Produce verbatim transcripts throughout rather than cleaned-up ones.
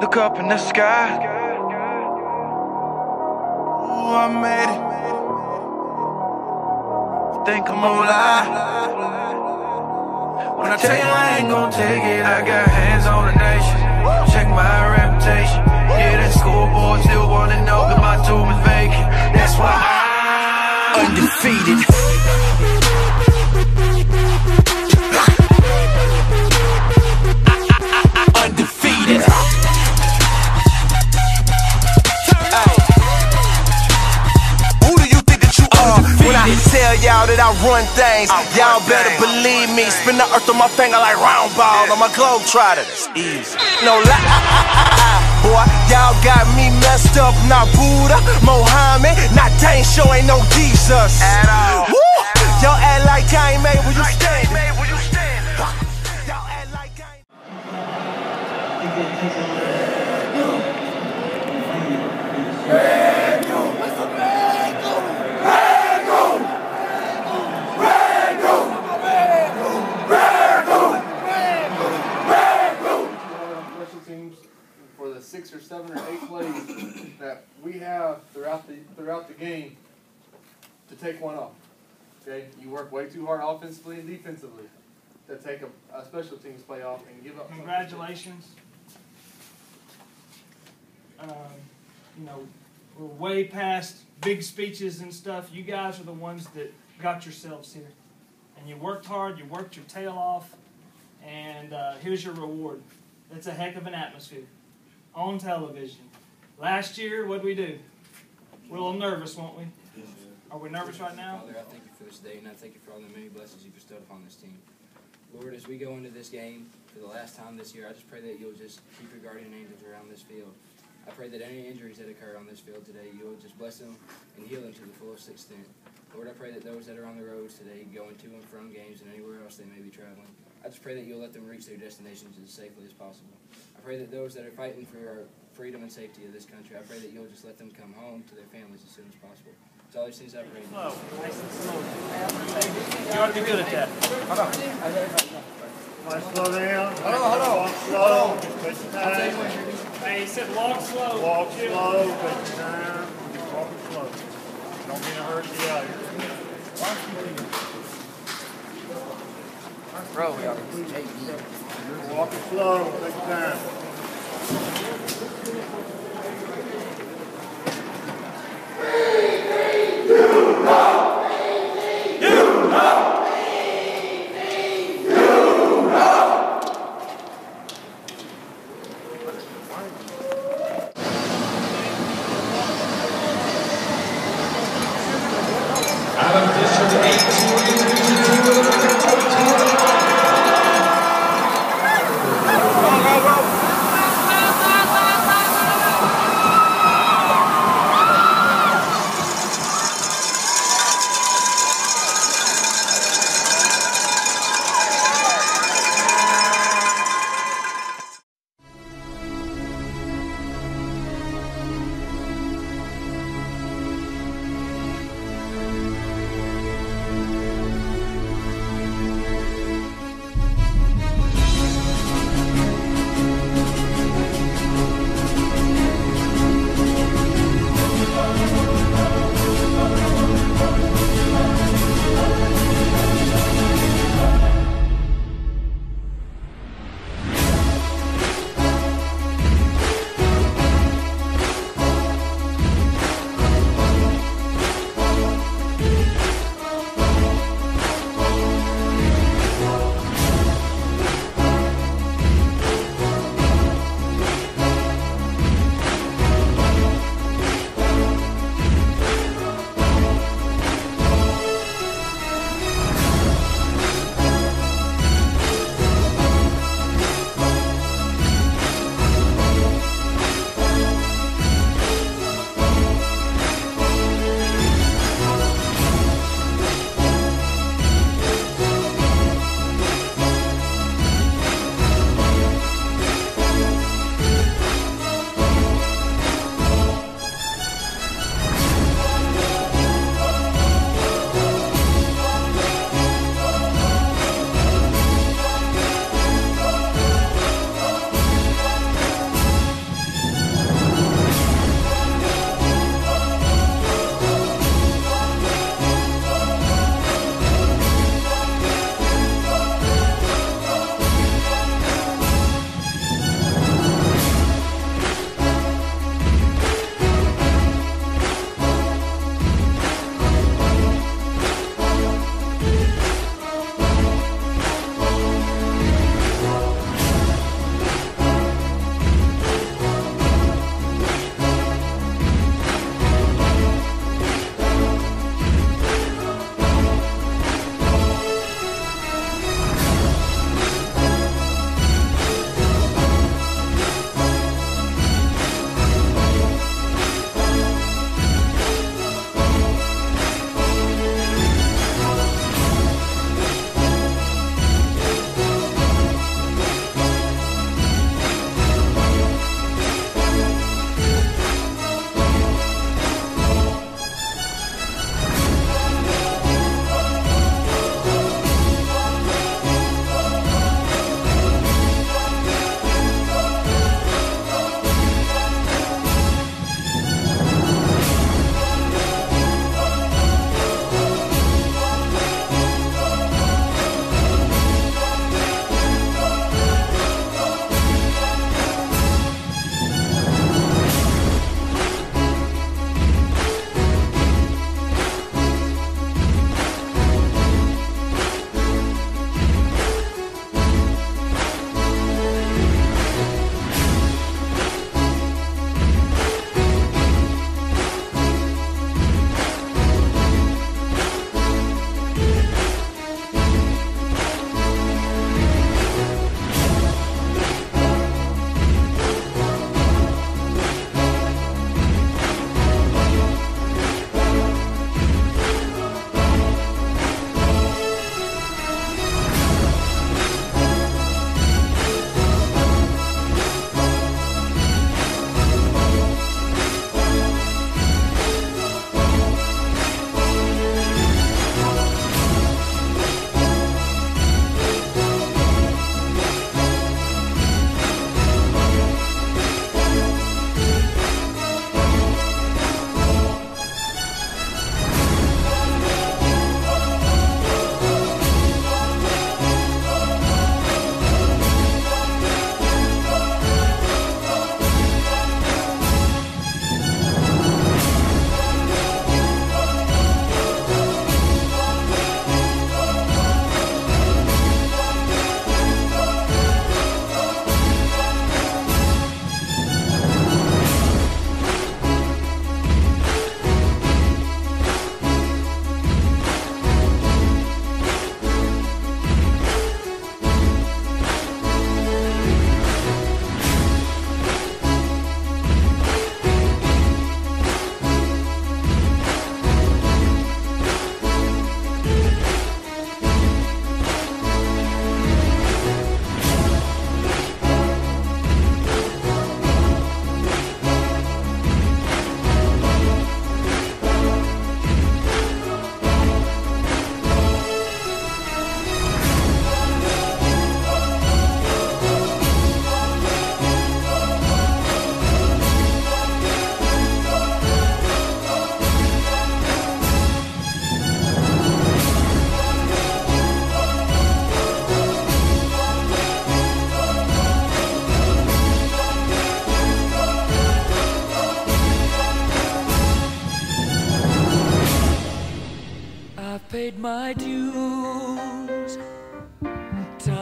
Look up in the sky. Ooh, I made it. Think I'm gonna lie when I tell you I ain't gon' take it. I got hands on the nation. Check my reputation. Yeah, that scoreboard still wanna know that my tomb is vacant. That's why I'm undefeated. Undefeated. Who do you think that you are? When I tell y'all that I run things, y'all better believe me. Spin the earth on my finger like round ball on my globe trotter. It's easy. No lie. Boy, y'all got me messed up. Not Buddha, Mohammed, not Dane, sure ain't no Jesus at all. Woo! Y'all act like I ain't made where you stand. Y'all act like I ain't. For the six or seven or eight plays that we have throughout the throughout the game to take one off. Okay, you work way too hard offensively and defensively to take a, a special teams play off and give up. Congratulations. Um, you know, we're way past big speeches and stuff. You guys are the ones that got yourselves here, and you worked hard. You worked your tail off, and uh, here's your reward. It's a heck of an atmosphere on television. Last year, what did we do? We're a little nervous, weren't we? Are we nervous right now? Father, I thank you for this day, and I thank you for all the many blessings you bestowed upon this team. Lord, as we go into this game for the last time this year, I just pray that you'll just keep your guardian angels around this field. I pray that any injuries that occur on this field today, you'll just bless them and heal them to the fullest extent. Lord, I pray that those that are on the roads today, going to and from games and anywhere else they may be traveling, I just pray that you'll let them reach their destinations as safely as possible. I pray that those that are fighting for our freedom and safety of this country, I pray that you'll just let them come home to their families as soon as possible. It's all these things I pray. Slow. Nice and slow. You ought to be good at that. Hold on. Nice, slow down. Hold on, hold on. Walk slow. Take your time. Hey, he said walk slow. Walk slow. Take your time. Keep walking slow. Don't be in a hurry to get out of here. Bro, y'all. Walking slow. Take your time.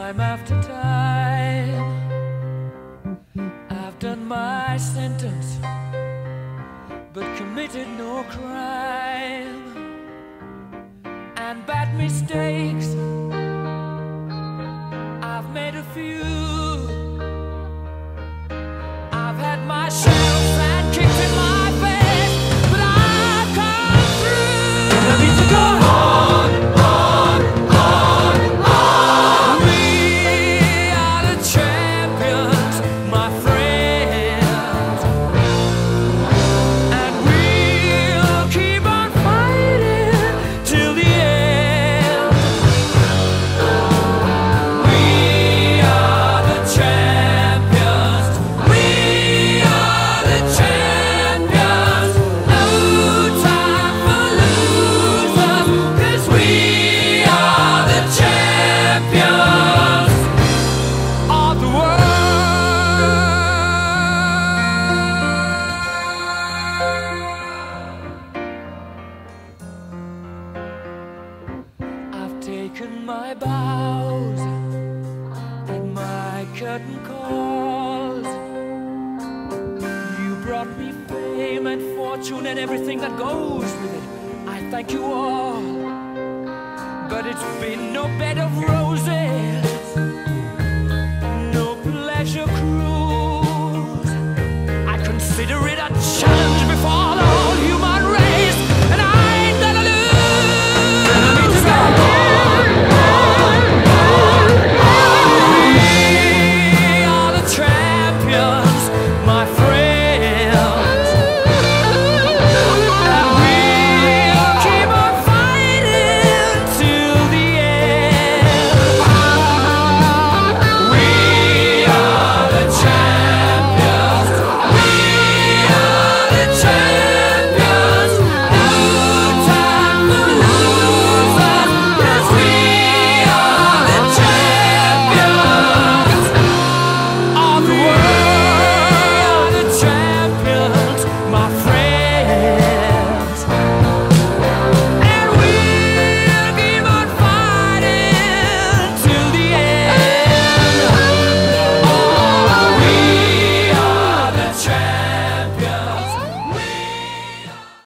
Time after time, I've done my sentence, but committed no crime. And bad mistakes, I've made a few. I've had my shells and kicked in my face, but I've come through. I need to go on, on, on, on. We are the champions, my friends, and we'll keep on fighting till the end. We are the champions. We are the champions. No time for losers, 'cause we are the champions of the world. I've taken my bows and my curtain calls. You brought me fame and fortune and everything that goes with it. I thank you all, but it's been no bed of roses.